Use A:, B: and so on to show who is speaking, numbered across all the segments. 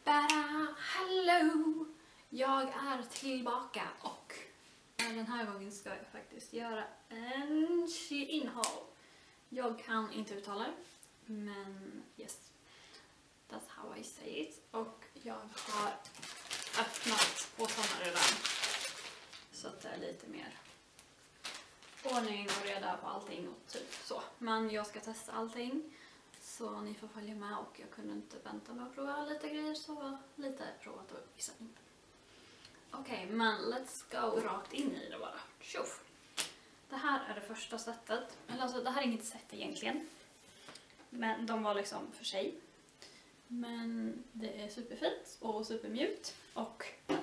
A: Hallå! Jag är tillbaka och den här gången ska jag faktiskt göra en Shein-haul. Jag kan inte uttala det, men yes, that's how I say it. Och jag har öppnat påsarna redan så att det är lite mer ordning och reda på allting och typ så. Men jag ska testa allting. Så ni får följa med och jag kunde inte vänta med att prova lite grejer så lite provat och vissa inte. Okej, men let's go rakt in i det bara. Tjoff! Det här är det första setet. Eller alltså det här är inget set egentligen. Men de var liksom för sig. Men det är superfint och supermjukt. Och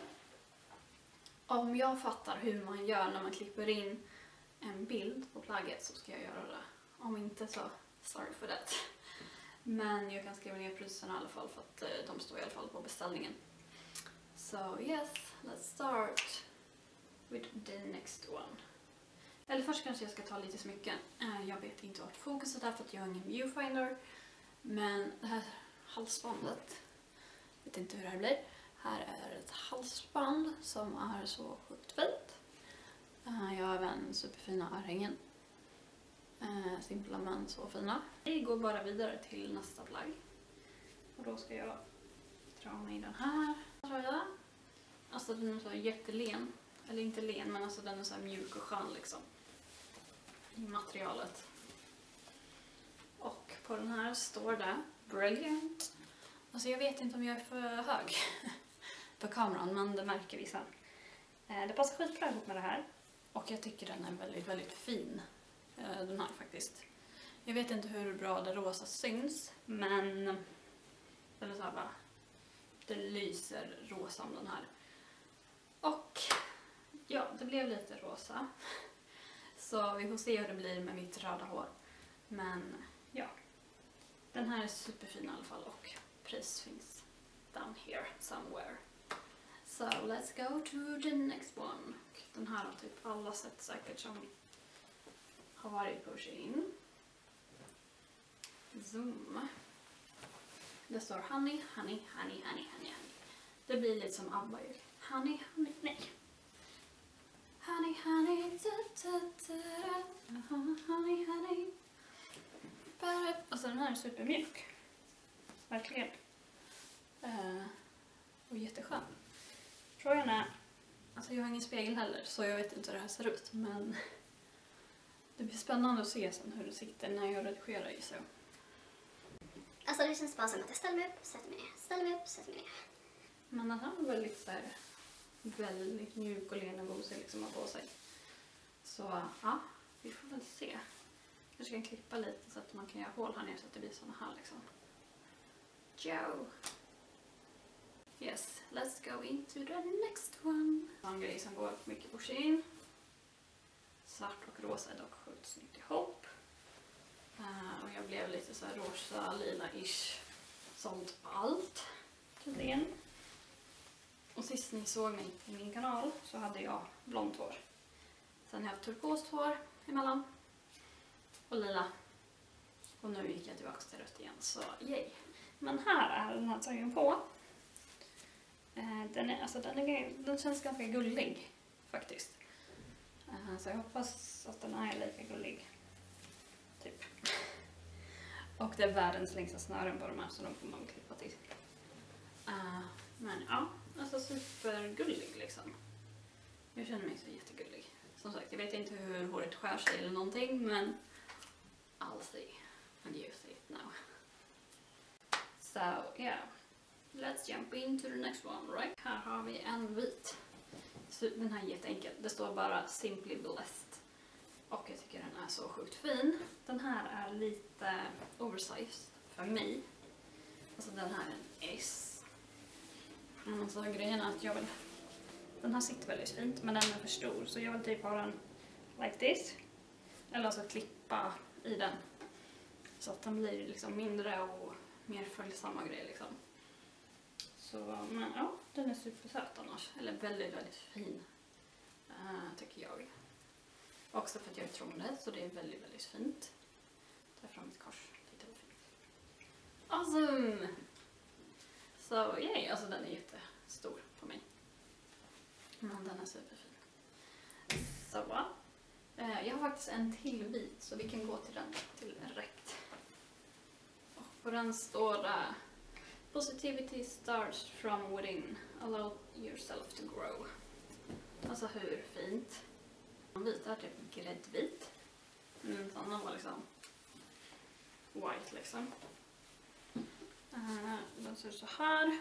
A: om jag fattar hur man gör när man klipper in en bild på plagget så ska jag göra det. Om inte så sorry for that. Men jag kan skriva ner priserna i alla fall för att de står i alla fall på beställningen. So yes, let's start with the next one. Eller först kanske jag ska ta lite smycken. Jag vet inte vart fokuset är för att jag har ingen viewfinder. Men det här halsbandet, jag vet inte hur det här blir. Här är ett halsband som är så sjukt fint. Jag har även superfina örhängen. Simpla men så fina. Vi går bara vidare till nästa plagg. Och då ska jag dra mig den här tröjan. Alltså den är så jättelen. Eller inte len, men alltså den är så här mjuk och skön liksom. I materialet. Och på den här står det Brilliant. Alltså jag vet inte om jag är för hög på kameran, men det märker vi sen. Det passar skitbra ihop med det här. Och jag tycker den är väldigt, väldigt fin. Den här faktiskt. Jag vet inte hur bra det rosa syns, men eller så här bara, det lyser rosa om den här. Och ja, det blev lite rosa. Så vi får se hur det blir med mitt röda hår. Men ja, den här är superfin i alla fall och pris finns down here somewhere. So let's go to the next one. Den här har typ alla sett säkert som har varit på Shein. Zoom. Det står honey, honey, honey, honey, honey, honey. Det blir lite som ABBA ju. Honey, honey, nej. Honey, honey, honey, honey. Alltså den här är supermjuk. Verkligen. Och jätteskön. Frågan är, alltså jag har ingen spegel heller så jag vet inte hur det här ser ut, men det blir spännande att se sen hur det sitter när jag redigerar i så.
B: Alltså det känns bara som att jag ställer mig upp, sätter mig ner, ställer mig upp, sätter mig ner.
A: Men den här är väldigt så här, väldigt mjuk och len och gosig liksom att ha på sig. Så ja, vi får väl se. Jag ska klippa lite så att man kan göra hål här nere så att det blir såna här liksom. Joe! Yes, let's go into the next one. En grej som går mycket på Shein. Svart och rosa är dock sjukt snyggt ihop. Och jag blev lite så här rosa, lila-ish. Sånt på allt. Tydligen. Och sist ni såg mig i min kanal så hade jag blont hår. Sen har jag haft turkost hår emellan. Och lila. Och nu gick jag tillbaka till rött igen, så yay. Men här är den här tröjan på. Den känns ganska gullig faktiskt. Så jag hoppas att den är lika gullig. Typ. Och det är världens längsta snören på de här så de får man klippa till. Men ja, alltså supergullig liksom. Jag känner mig så jättegullig. Som sagt, jag vet inte hur håret skär sig eller någonting, men I'll see. And you see it now. So yeah. Let's jump into the next one, right? Här har vi en vit. Så den här är jätteenkel. Det står bara Simply Blessed. Och jag tycker den är så sjukt fin. Den här är lite oversized för mig. Alltså den här är en S. Så grejen är att jag vill... Den här sitter väldigt fint, men den är för stor. Så jag vill typ ha den like this. Eller alltså klippa i den. Så att den blir liksom mindre och mer följsamma grejer liksom. Så, men ja, den är supersöt annars. Eller väldigt, väldigt fin. Tycker jag. Också för att jag är trångrädd så det är väldigt, väldigt fint. Ta fram mitt kors. Titta vad fint. Awesome! Så yay, alltså den är jättestor på mig. Men den är superfin. Så. Jag har faktiskt en till bit så vi kan gå till den direkt. Och på den står det Positivity starts from within. Allow yourself to grow. Alltså hur fint. Den vita är typ gräddvit. Den andra var liksom white liksom. Den ser ut så här.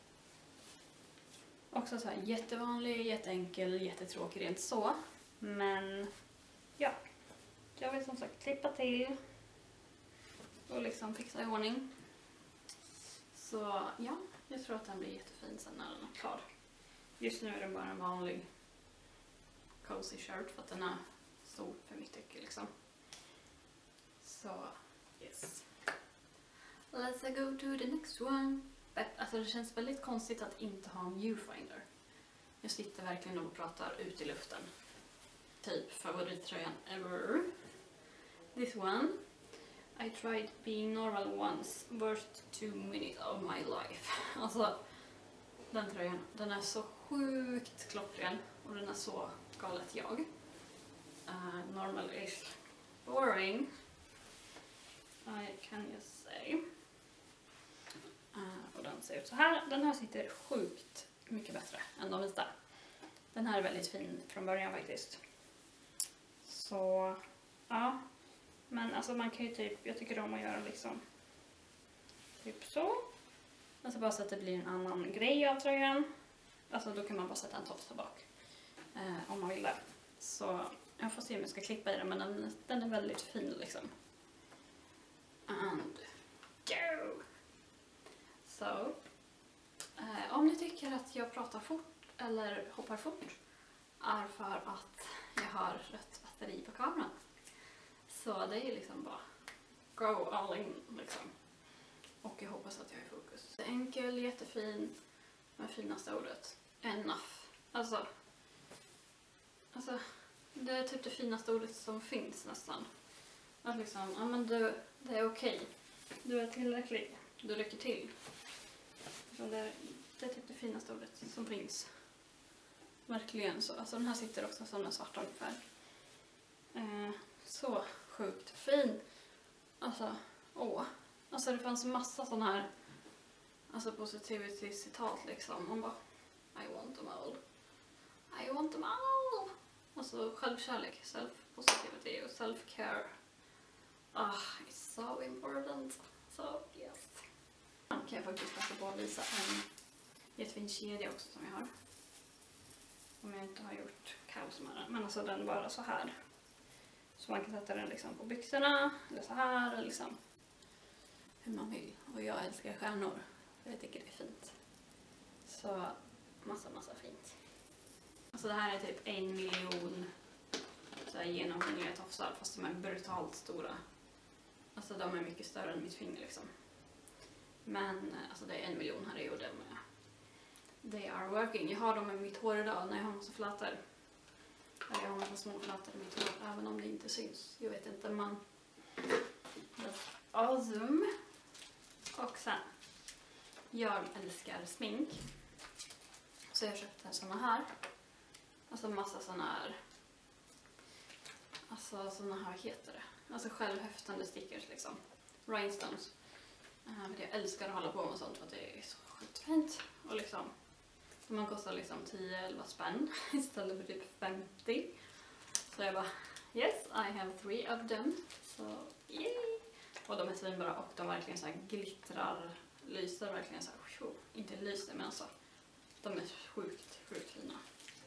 A: Också så här jättevanlig, jätteenkel, jättetråkig rent så. Men ja, jag vill som sagt klippa till och liksom fixa i ordning. Så ja, jag tror att den blir jättefin sen när den är klar. Just nu är den bara en vanlig cozy shirt för att den är stor för mitt tycke liksom. Så yes. Let's go to the next one. Alltså det känns väldigt konstigt att inte ha en viewfinder. Jag sitter verkligen och pratar ut i luften. Typ favorittröjan ever. This one. I tried being normal once. Worst 2 minutes of my life. Alltså den tröjan. Den är så sjukt klockren. Och den är så galet jag. Normal is boring. I can just say. Och den ser ut så här. Den här sitter sjukt mycket bättre än de vita. Den här är väldigt fin från början faktiskt. Så ja. Men alltså man kan ju typ, jag tycker om att göra liksom typ så. Alltså bara så att det blir en annan grej av tröjan. Alltså då kan man bara sätta en tofs där bak. Om man vill det. Så jag får se om jag ska klippa i den, men den är väldigt fin liksom. And go! Så. Om ni tycker att jag pratar fort eller hoppar fort är för att jag har rött batteri på kameran. Så det är liksom bara go all in liksom. Och jag hoppas att jag är i fokus. Enkel, jättefin, med finaste ordet. Enough. Alltså, det är typ det finaste ordet som finns nästan. Att liksom, ja men det är okej. Du är tillräcklig. Du räcker till. Så det är typ det finaste ordet som finns. Verkligen så. Alltså den här sitter också som den svarta ungefär. Så sjukt fin. Alltså, Alltså det fanns massa sån här positivity-citat liksom. Man bara, I want them all. I want them all. Alltså självkärlek, self-positivity och self-care. It's so important. So yes. Kan jag faktiskt passa på att visa en jättefin kedja också som jag har. Om jag inte har gjort kaos med den. Men alltså den bara så här. Så man kan sätta den liksom på byxorna, eller så här, eller liksom hur man vill. Och jag älskar stjärnor, jag tycker det är fint. Så massa fint. Alltså det här är typ 1 miljon så här genomskinliga tofsar, fast de är brutalt stora. Alltså de är mycket större än mitt finger liksom. Men alltså det är 1 miljon här i jorden med. They are working. Jag har dem med mitt hår idag när jag har massa flätor. Jag har massa små flätor i mitt hår, även om det inte syns. Jag vet inte, men that's awesome. Och sen, jag älskar smink. Så jag köpte såna här. Alltså massa såna här. Alltså såna här, vad heter det? Alltså självhäftande stickers liksom. Rhinestones. Jag älskar att hålla på med sånt för att det är så skitfint. Och liksom, man kostar liksom 10-11 spänn istället för typ 50. Så jag bara, yes, I have 3 of them. Så yay! Och de är svinbra och de verkligen så här glittrar, lyser verkligen så här, inte lyser men alltså, de är sjukt fina.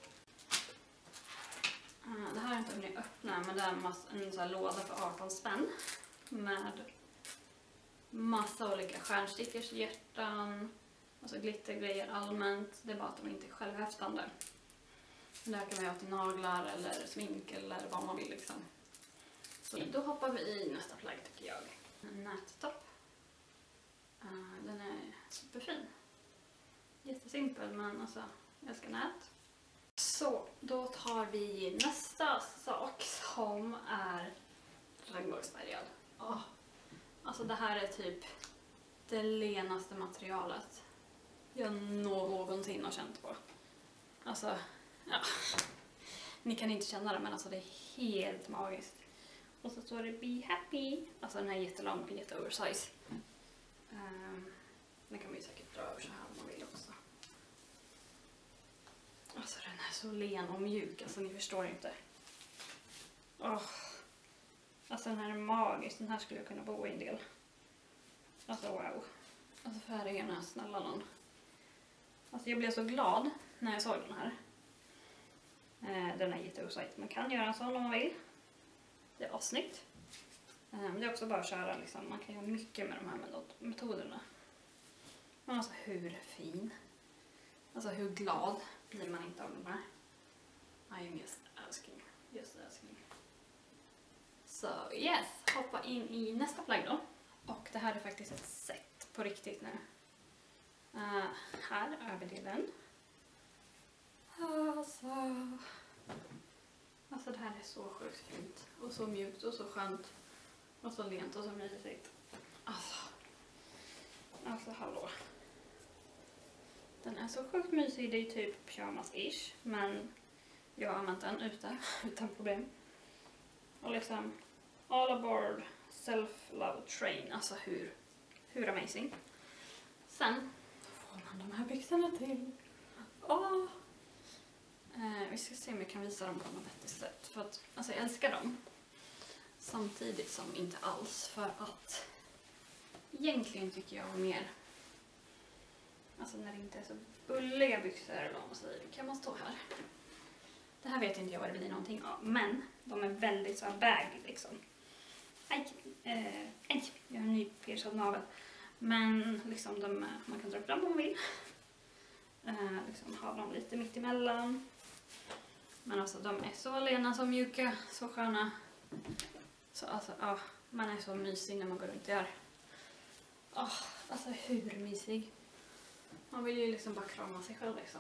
A: Det här är inte om ni öppnar, men det är en så här låda för 18 spänn med massa olika stjärnstickers, hjärtan, alltså glittergrejer allmänt. Det är bara att de inte är självhäftande. Det här kan man ha till naglar eller smink eller vad man vill liksom. Så då hoppar vi i nästa plagg tycker jag. En nättopp. Den är superfin. Jättesimpel men alltså, jag älskar nät. Så, då tar vi nästa sak som är regnbågsfärgad. Alltså det här är typ det lenaste materialet jag någonsin har känt på. Alltså, ja. Ni kan inte känna det, men alltså det är helt magiskt. Och så står det Be Happy. Alltså den här är jättelång, jätteoversize. Den kan man ju säkert dra över så här om man vill också. Alltså den är så len och mjuk, alltså ni förstår inte. Alltså den här är magisk, den här skulle jag kunna bo i en del. Alltså wow. Alltså färgerna, snälla någon. Alltså jag blev så glad när jag såg den här. Den är jätteoversize, man kan göra en sån om man vill. Det är assnyggt. Det är också bara att köra liksom. Man kan göra mycket med de här metoderna. Men alltså hur fin. Alltså hur glad blir man inte av de här. I am just asking. Just asking. Så yes, hoppa in i nästa plagg då. Och det här är faktiskt ett set på riktigt nu. Här överdelen. Alltså det här är så sjukt fint. Och så mjukt och så skönt. Och så lent och så mysigt. Alltså hallå. Den är så sjukt mysig. Det är typ pyjamas-ish. Men jag har använt den ute utan problem. Och liksom all aboard self-love train. Alltså hur amazing. Sen får man de här byxorna till. Vi ska se om jag kan visa dem på något vettigt sätt. För att alltså jag älskar dem. Samtidigt som inte alls. För att egentligen tycker jag mer. Alltså när det inte är så bulliga byxor eller vad man säger. Kan man stå här. Det här vet inte jag vad det blir någonting av. Men de är väldigt så här baggy liksom. Jag har en ny piercad navel. Men liksom man kan dra upp dem om man vill. Liksom ha dem lite mitt emellan. Men alltså de är så lena, så mjuka, så sköna. Så alltså man är så mysig när man går runt där. Alltså hur mysig. Man vill ju liksom bara krama sig själv liksom.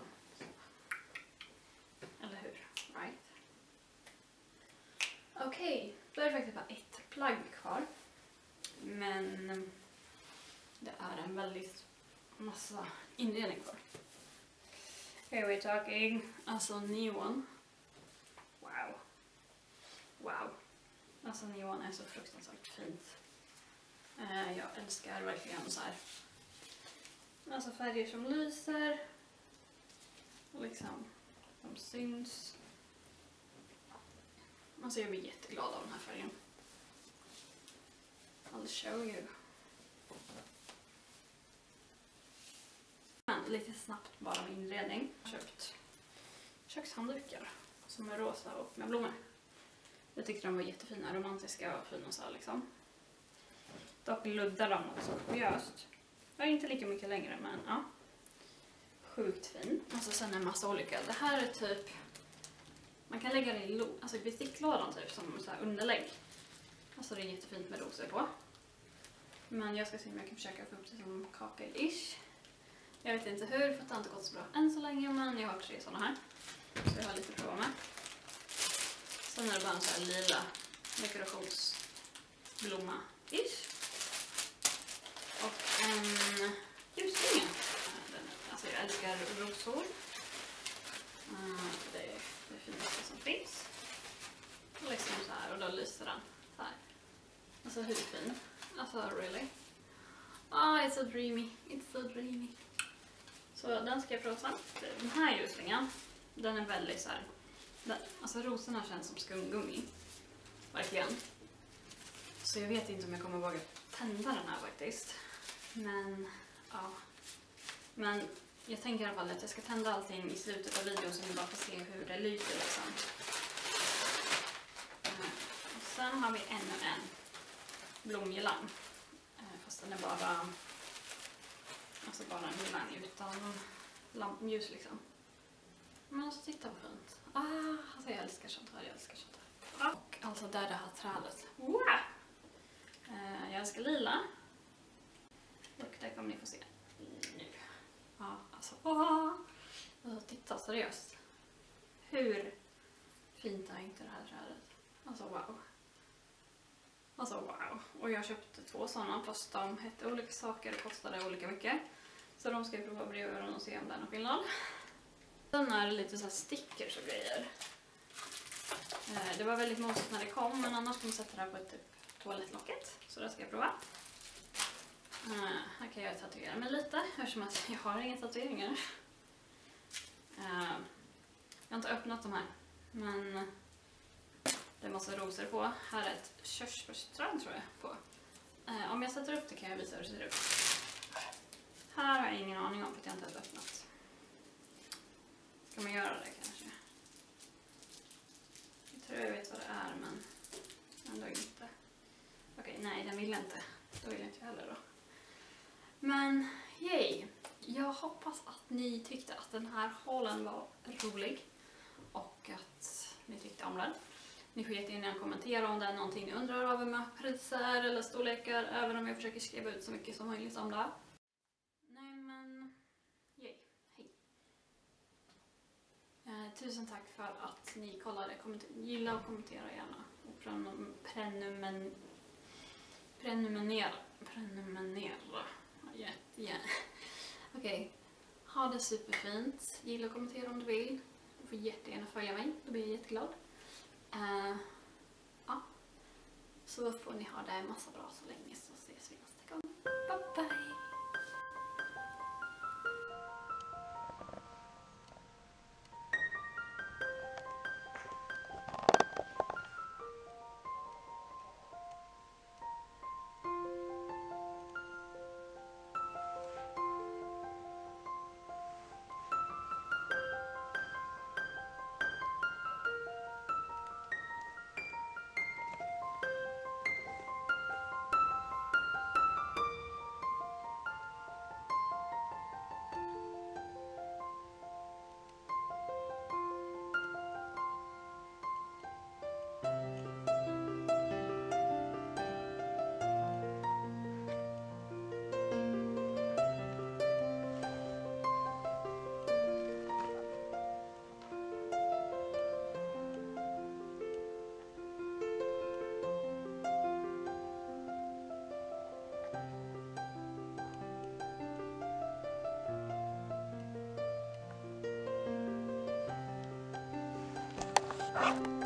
A: Eller hur? Right? Okej, då är det faktiskt bara ett plagg kvar. Men det är en väldigt massa inredning kvar. Here we're talking, alltså neon. Wow. Alltså neon är så fruktansvärt fint. Jag älskar verkligen så här. Alltså färger som lyser. Och liksom, de syns. Alltså jag blir jätteglad av den här färgen. I'll show you. Men lite snabbt bara med inredning. Jag har köpt kökshanddukar som är rosa och med blommor. Jag tyckte de var jättefina, romantiska och fina så här liksom. Dock luddar de också kopiöst. Ja, inte lika mycket längre men ja. Sjukt fin. Alltså sen en massa olika. Det här är typ, man kan lägga det i besticklådan typ som så här underlägg. Alltså det är jättefint med rosor på. Men jag ska se om jag kan försöka få upp det som kakel-ish. Jag vet inte hur, för att det har inte gått så bra än så länge, men jag har 3 sådana här. Så jag har lite att prova med. Sen är det bara en sån här lila dekorationsblomma-ish. Och en ljusringe. Alltså jag älskar rosor. Det är det finaste som finns. Och liksom så här, och då lyser den så här. Alltså hur fin. Alltså really. It's so dreamy. It's so dreamy. Så den ska jag prova sen. Den här ljusringen, den är väldigt så här. Alltså rosorna känns som skumgummi. Verkligen. Så jag vet inte om jag kommer våga tända den här faktiskt. Men ja. Men jag tänker i alla fall att jag ska tända allting i slutet av videon så ni bara får se hur det lyser liksom. Och sen har vi ännu en blomgirlang. Fast den är bara en girlang utan lampljus liksom. Men alltså titta vad fint. Alltså jag älskar sånt här, Och alltså där det här trädet. Wow! Jag älskar lila. Och där kommer ni få se nu. Alltså titta seriöst. Hur fint är inte det här trädet? Alltså wow. Och jag köpte 2 sådana fast de hette olika saker och kostade olika mycket. Så Så de ska jag prova bredvid och se om det är någon skillnad. Sen är det lite så här stickers och grejer. Det var väldigt mosigt när det kom, men annars kommer jag sätta det här på typ toalettlocket. Så det ska jag prova. Här kan jag tatuera mig lite, eftersom att jag har inga tatueringar. Jag har inte öppnat de här, men det är massa rosor på. Här är ett körsbärsträd tror jag på. Om jag sätter upp det kan jag visa hur det ser ut. Här har jag ingen aning om för att jag inte har öppnat. Ska man göra det kanske? Jag tror jag vet vad det är, men ändå inte. Okej, nej den vill inte. Då vill jag inte heller då. Men yay! Jag hoppas att ni tyckte att den här haulen var rolig. Och att ni tyckte om den. Ni får jättegärna kommentera om det är någonting ni undrar över med priser eller storlekar. Även om jag försöker skriva ut så mycket som möjligt om det. Nej men, yay, hej. Tusen tack för att ni kollade. Gilla och kommentera gärna. Och prenumerera. Jättegärna. Okej, ha det superfint. Gilla och kommentera om du vill. Du får jättegärna följa mig. Då blir jag jätteglad. Ja. Så får ni ha det massa bra så länge, så ses vi nästa gång. Bye bye!
B: Bye.